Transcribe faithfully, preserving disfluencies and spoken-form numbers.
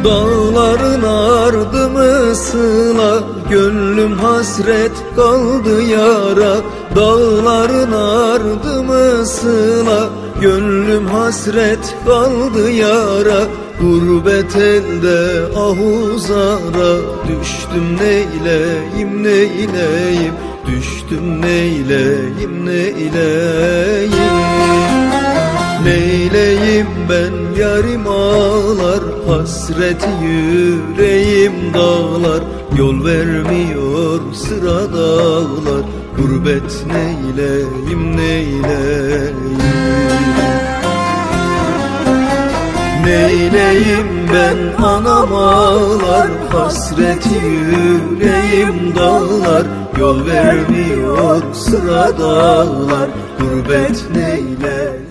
Dağların ardımı sıla, gönlüm hasret kaldı yara. Dağların ardımı sıla, gönlüm hasret kaldı yara. Gurbet elde ahuzara, düştüm neyleyim neyleyim, düştüm neyleyim neyleyim. Neyleyim ben yarim ağlar, hasret yüreğim dağlar. Yol vermiyor sıra dağlar, gurbet neyleyim neyleyim. Neyleyim ben anam ağlar, hasret yüreğim dağlar. Yol vermiyor sıra dağlar, gurbet neyleyim.